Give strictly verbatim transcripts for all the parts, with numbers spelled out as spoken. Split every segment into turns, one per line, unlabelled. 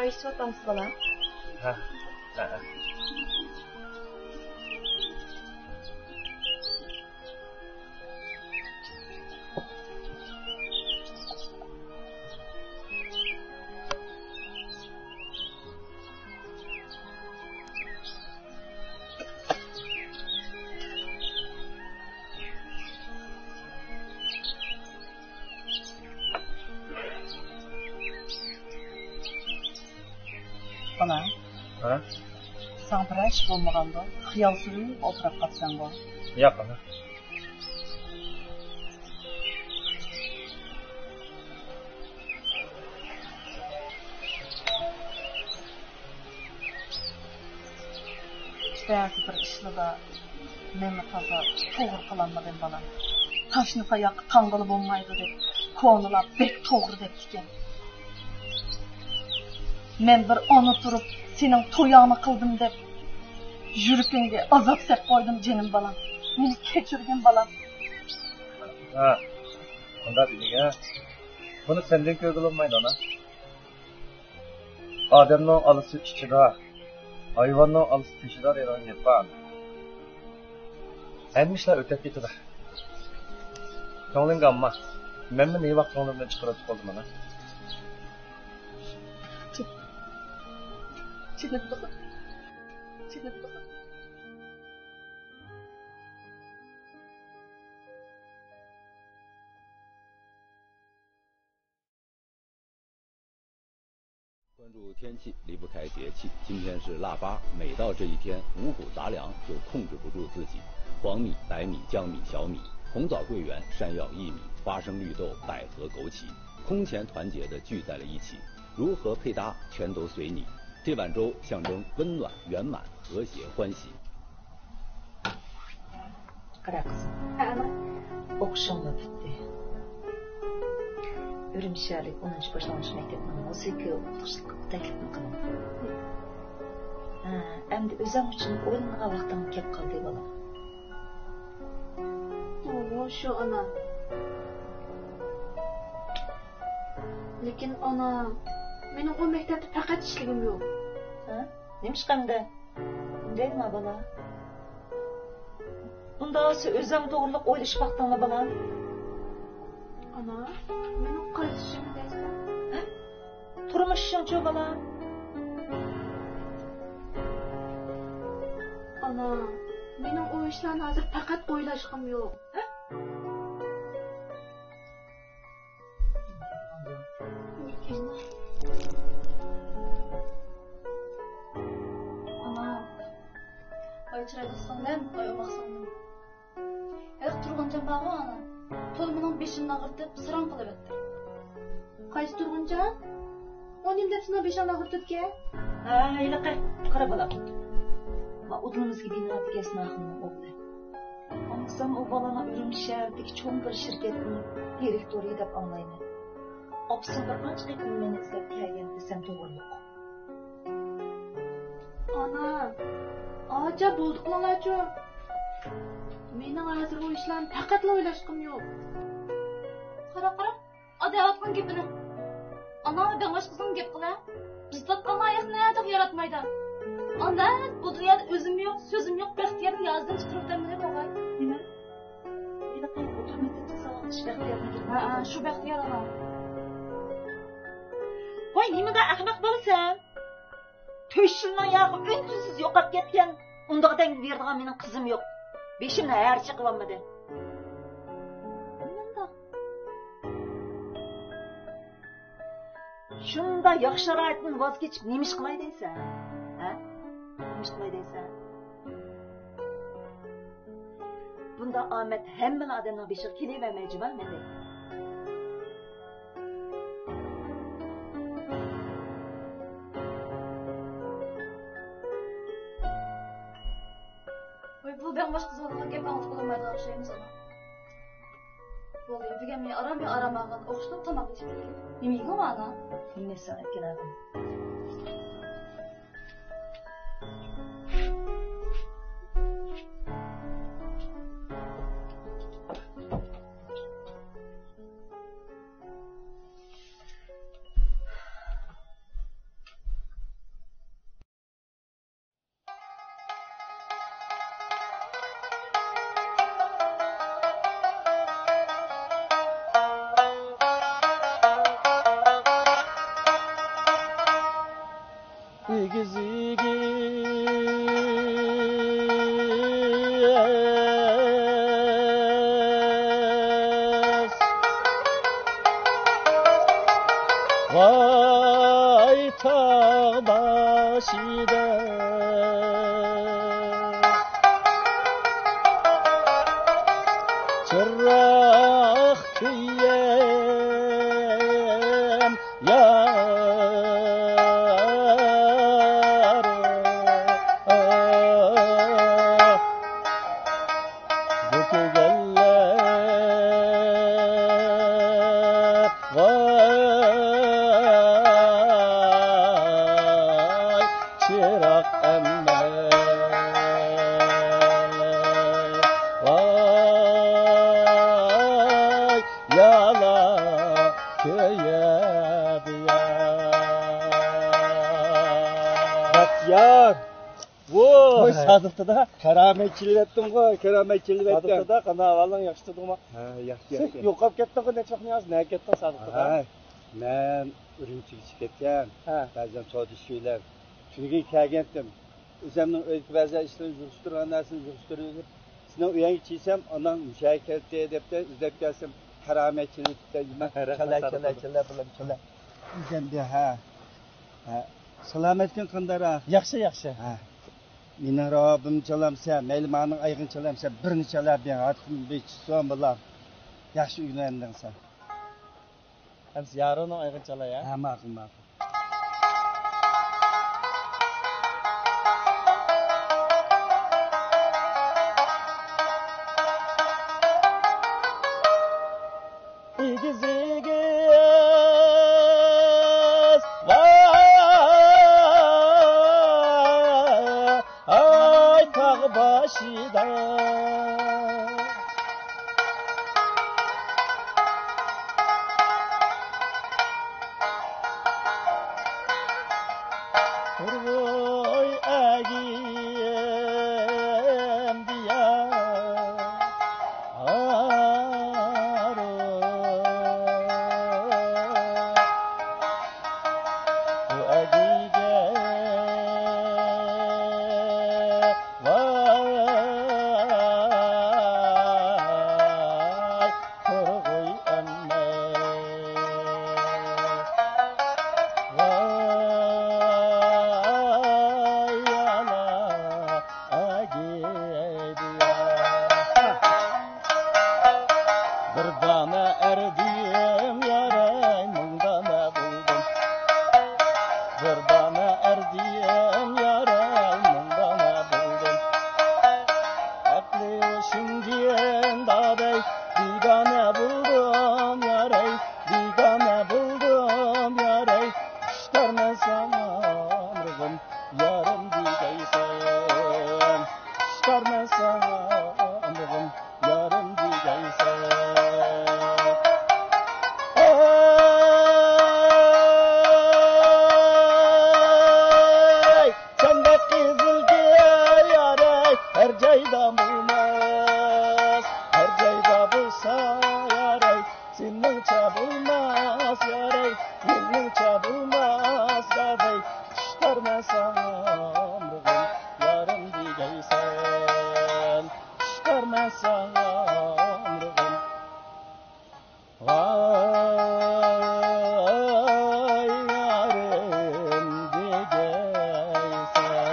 Çay içip otamsız bala.
Ha. Ha.
Bana.
Ha?
Sen bir iş bulmaganda, xiyal sürüp oturup kalsan bu.
Yok ana.
Belki bir işle de meni taza toğur kılanmadım bana. Taşını kayak kangalı bulmaydı dep, konular bek toğur dep diken. Men bir onu turup senin toyağını kıldım dep, yürüpünge azap sep koydum canım balam. Meni keçirgen balam.
Ha. Onda bilin ha. Bunu senden kögülünmeyin ona. Adem'in alısı içidar. Hayvanın alısı peşidar yaran yapan. Emmişler ötep getirir. Ko'ngling gamma. Men mi ne vaqt ko'nglimdan chiqarib qoldim ana?
Chidab balam. Chidab balam.
关注天气离不开节气，今天是腊八，每到这一天，五谷杂粮就控制不住自己。黄米、白米、江米、小米，红枣、桂圆、山药、薏米、花生、绿豆、百合、枸杞，空前团结地聚在了一起。如何配搭，全都随你。这碗粥象征温暖、圆满、和谐、欢喜。
Qara qizim. Ana. O'qishimni bitdi. Ürümshalik o'ninchi boshlang'ich maktabning musiqa o'qituvchiligi taklifini qilaman. Ha, endi o'zim uchun o'yinga vaqtim kelib qoldi bolam.
Oo, shu ana. Lekin ana, mening o maktabda faqat ishligim yo'q.
Ha? Nima chiqamda? Bunday nima bola? Bundası özüm doğruluk oylaş vaxtınla balam.
Ana, benim qaytışım deysen.
Turmuşum ço balam.
Ana, benim o işlerini hazır fakat oylaşım yok.
Ana, qaytıraydı sandım, koymak sandım. Eğer turgunca bağı ana, tolmunun beşini ağırtıp sıran kılıp etti.
Qaysi turgunca? O neyim depsine beşini ağırtıp ki?
Ha, öyle kay, kara balam. Ma udlumuz gibi inat kesme akımın oldu. Anlasam o balana ürün şehirteki çoğun bir şirketin direktörü dep anlayın. Opsin bir ançı gün beni izlep kelgen desem doğruluk.
Ana, aca bulduk lan aca. Mening hazır o işlerini faqatla oylaşım yok.
Qara qara, adayatqın gepini. Ana, dangaş kızın gep qila. Biz tatqan ayaqni ayaq yaratmaydı. Anda bu dünyada özüm yok, sözüm yok, baxtiyarim yazdım çıtırıqdan bile boğay.
Nima? Öyle kay, oturmakta tasavvuk iş baxtiyarına girdim.
Ha, şu baxtiyar ana.
Vay, nimaga ahmaq bo'lasan? To'shimning yog'i ün-tünsiz yo'qolib ketgan. Undaqdan berdigan mening qizim yo'q. Beshimni harchi qilolmadi. Nima? Shunda yaxshi sharoitdan voz kechib nima ish qilay deysan? Ha? Nima ish qilay deysan? Bunda omad hamma odamning beshiga kelavermaydi menda.
Bu ben başka zaman gep anlatıp olamaydı şeyimiz ana. Bu oluyor, bir gemi aram ya aramağın, oxuştup tamak içip geliyor. Yemeği mi ana?
Nima sana keladim?
egizigiz vay tağ başida çırak kıyem yar bu güzeller vay çırak emme vay yala köye bak yar Voy sadıqda da kerametçilik etdim go, kerametçilik etdim. Sadıqda da qana avvaldan yaxshi turdim. Ha, yaxshi, yaxshi. Yo'qolib ketding go, necha vaqt yo'qsiz, nega ketding sadıqda? Ha, men Urumchiga chiqib ketgan. Ha, ba'zan savdo ishlar. Shunga kelgandim. O'zimning o'zimga ba'zan ishlarni yurishtirgan narsani yurishtirib, sizning uyingga chiqsam, onam mushay keldi debdi, izlab kelsam, kerametçilik deb, chala chala chala bilan chala. O'zimda ha. Ha, salomatlik qandara? Yaxshi, yaxshi. Ha. Mening Rabbim chalamsa, mayli mening ayg'in chalamsa, birini chalab ben atqim bechson bilan. Yaxshi uylendingsan. Ham ziyorini ayg'in chala ya? Ha, ma'qul, ma'qul. Egizigiz vay tağ başida Vurvoy egim diyar aro bu egige vay korgoy emme vay yana agidiya bir dana erdim yaray mundana buldum bir dana erdim yaray mundana buldum aklı şimdiyen daday digane buldum yaray digane buldum yaray çıkarmasam ömrüm yarım digeysen çıkarmasam ömrüm yarım digeysen Ay sen de kızıl gel yaray her cayda bulmaz her cayda bulsa yaray senin çabulmaz yaray senin çabulmaz yaray çıkarmasam ömrüm yarım digeysen çıkarmasam ömrüm vay yarım digeysen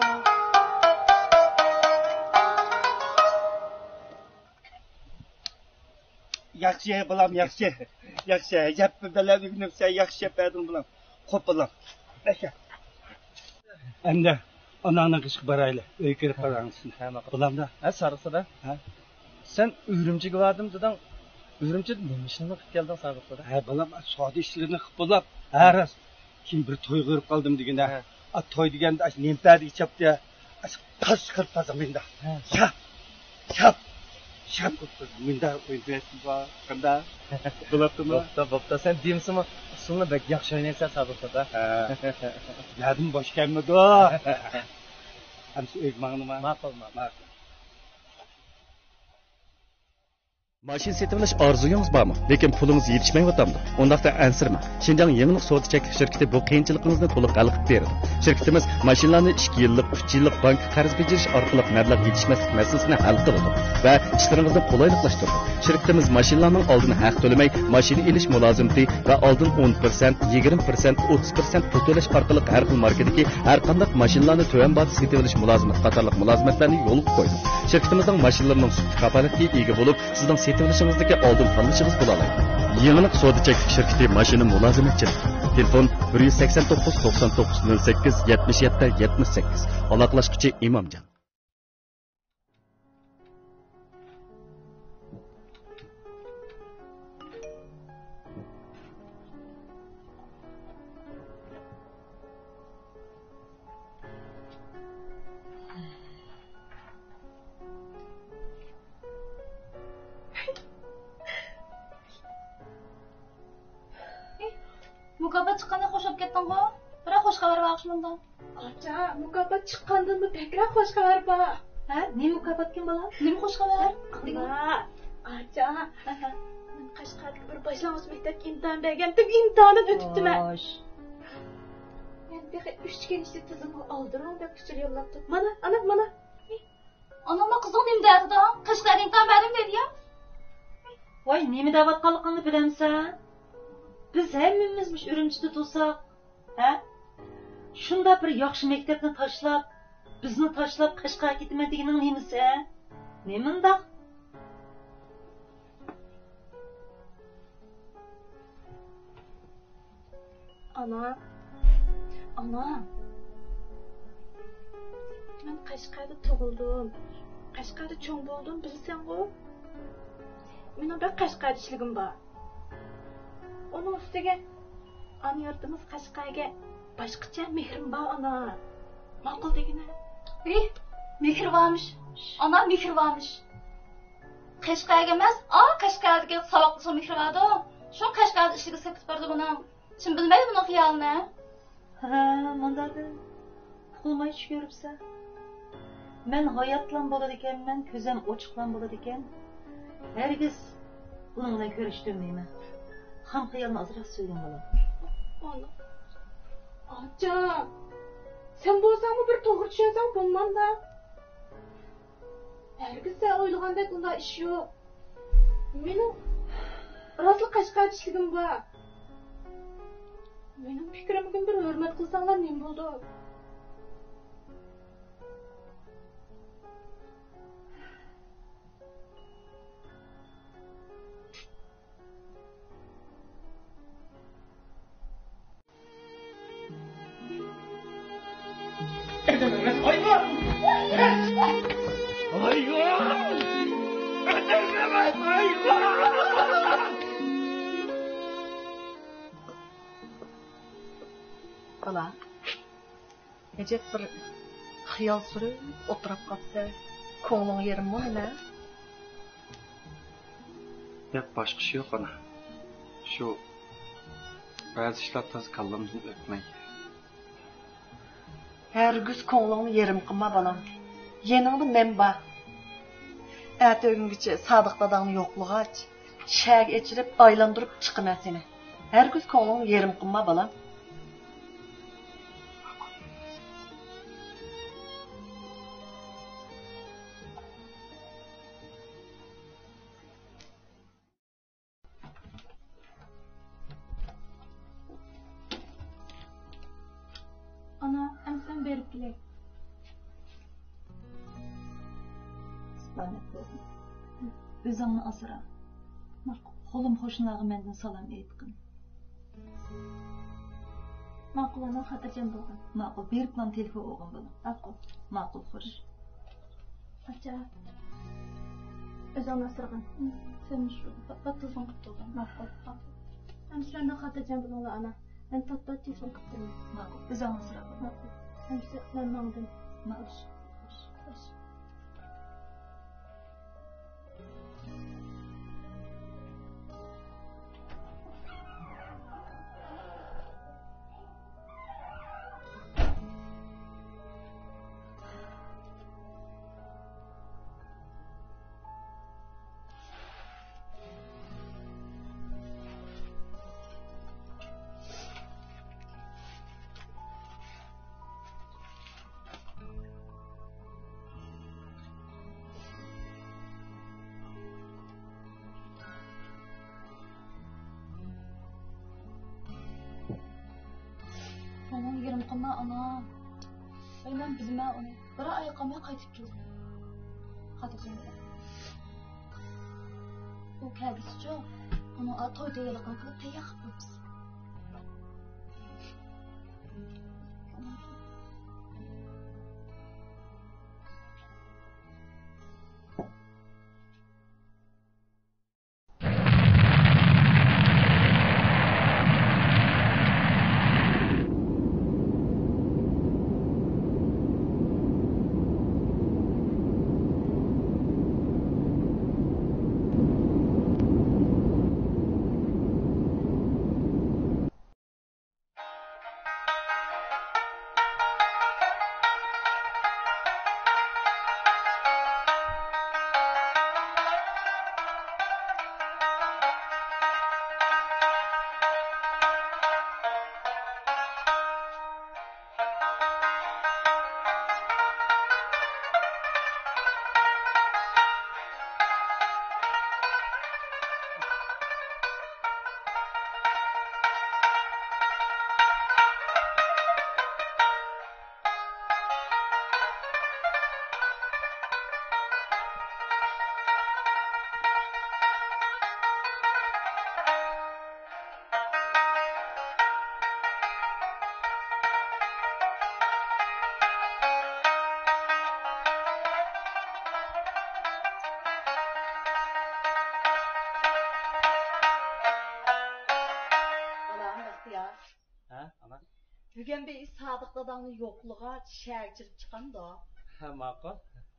yaxshi bilam yaxshi yaxshi gapni bilib yuribsa yaxshi gapirding bilam xo'p bilam aka endi onangning qishga borayli uy kirib qarangsin bilamda ha sarıqsida ha sen Urumchiga bordim deding Urumchi nima ishni qilib kelding sarıqsida ha bilam savdo ishlarini qilib bo'lib ha rost keyin bir to'y qilib qoldim deganda a to'y deganda nempadi ichibdi tosh qilib tazim menda shap shap shap menda o'ynayapti bor qanda bo'libdimi bo'pti bo'pti sen deymsizmi usulni bek yaxshi o'ynaysan sarıqsida ha yadim boshqamidi hamsi o'g'mangni ma'qul ma'qul
Maşin setilish orzuyingiz bormi, lekin pulingiz yetishmayotgandi. Undaqda ansirmang. Xinjiang Yangilik savdo cheklanish shirkati bu qiyinchiligingizni to'liq hal qilib beradi. Shirkatimiz mashinlarni ikki yillik, uch yillik bank qarz berish orqali mablag' yetishmaslik masalasini hal qiladi va ishlaringizni qulayliqlashtiradi. Shirkatimiz mashinlarning oldin haq to'lamay, mashina elish mulozimati va oldin o'n foiz, yigirma foiz, o'ttiz foiz pul to'lash orqali har xil markadagi har qanday mashinlarni to'van bot setilish mulozimati qatorliq mulozimatlarni yo'lga qo'ydi. Shirkatimizning mashinalarining kafalatiga ega bo'lib, sizning setilishimizdagi oldin tanlashingiz bo'la oladi. Yangilik savdo cheklanish shirkati mashina mulozimatchiligi. Telefon bir yuz sakson to'qqiz to'qson to'qqiz nol sakkiz yetmish yetti yetmish sakkiz. Aloqalashuvchi Imomjon.
Mukofot chiqqanda qo'shib ketding-ku. Biroq xush xabar bor shunda.
Acha, mukofot chiqqandan bekroq xush xabar bor.
Ha, nima mukofot kim bola?
Nima xush xabar?
Acha, men Qashqarga bir boshlang'ich maktabga imtihon bergandim, imtihondan o'tibdiman.
Xo'sh.
Endi uch kelishdi tizimga oldirim deb kuchli yo'llabdi. Mana, ana, mana.
Anamma qizing nima deydi? Qashqarga imtihon berdim dedi-ya.
Voy, nima da'vatqanligini bilamsan? Biz hammamiz Urumchida tursak, ha? Shunda bir yaxshi maktabni tashlab, bizni tashlab Qashqarga ketaman deganing nimasi? Nemindaq?
Ana. Ana. Men Qashqarda tug'ildim. Qashqarda cho'ng bo'ldim, bilsan-ku. Mening bir Qashqarda ishligim bor. Onun üstüge ana yurtimiz Qashqarga boshqacha mehrim bor ana. Ma'qul degina.
Eh, mehr varmış. Ana mehr varmış. Qashqarga emas, a Qashqardagi saboqchi mehr vardi. Shu Qashqarda ishiga sepib berdi buni. Kim bilmaydi buni xiyolni?
Ha, mundaqi. Qulmay tushiribsa. Men hayotlan bo'ladi ekanman, ko'zim ochiqlan bo'ladi ekan. Hergiz bunun bilan ko'rishtirmayman. Ham xiyolni azroq so'ygan bo'lam.
Ana. Acha. Sen bo'lsangmi bir to'g'ri tushunsang bo'lmanda. Hergiz sen o'ylagandek unda ish yo'q. Mening rostli Qashqarda ishligim bor. Mening fikrimga bir hurmat qilsanglar nima bo'ldi?
Bala, necep bir xiyal sürüp oturup kapsa, ko'ngling yerim mi hele?
Yok, başka şey yok ana. Şu bazı işler taz kallamızın ötmeyi.
Her güz ko'nglingni yerim qilma balam. Yeningni men bor. Ertagingcha Sodiq dadangni yo'qlig'ach, shag echirib aylantirib chiqaman seni. Her güz ko'nglingni yerim qilma balam.
Ana, emsen berip kelek.
Subhanak bo'lsin. O'zingni asra. Qo'lim qo'shnilarga mendan salom aytqin.
Ma'qul ana xotirjam bo'lgin.
Ma'qul, beribman telefon o'g'im bilan. Ma'qul. Ma'qul xo'sh.
Acha. O'zingni asrag'in. Sen shu batuzon qilib turgan. Ma'qul. Emslardan xotirjam bo'linglar ana. Ben tatlı telefon kıptım.
Ma'qul. O'zingni asra.
Ma'qul. Hemse ben mağdum.
Ma'qul.
Xo'sh.
yerim qilma ana. Ben bilmem onu. Bir ay qamay qaytib keldim. Xotirjam bo'l. Bu kelgisicha uni to'y tayyorligini qilib tayyor qilib qo'yibmiz. Bugün bir Sadık dadağının yokluğa şehir çırp çıkanda.
Ha, maqul.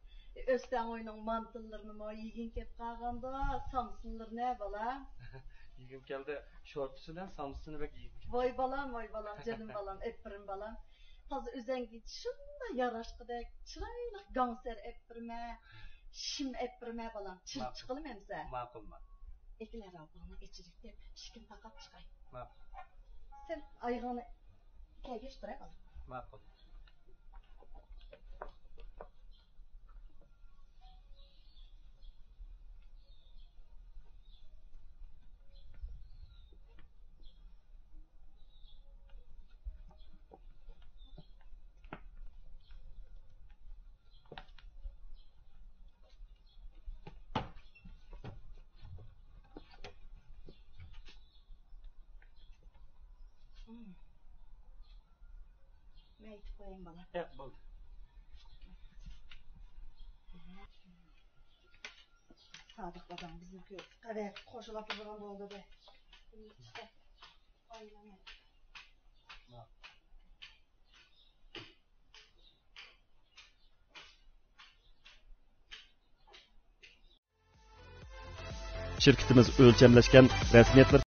Östen oyunun mantıllarını mı yigin kep qalğanda, samsınlar ne bala?
Yigim geldi şortusundan samsını bek yigim.
Vay balam, vay balam, canım balam, öpürüm balam. Tazı özengi şunda yaraşqıdek, çıraylı gangster öpürme, şim öpürme balam. Çırp çıqılım emse.
Maqul ma.
Ekiler ablanı içirik dep, şikin taqap çıqay.
Maqul.
Sen ayğını Kaygeç duray balam.
Maqul.
Hmm. Ne aytib qo'ying bola?
Yo'q, bo'ldi.
Sadık dadam bizniki qavat qo'shilib turgan bo'ldi de. İşte oylama.
Şirketimiz o'lchamlashgan rasmiyatlar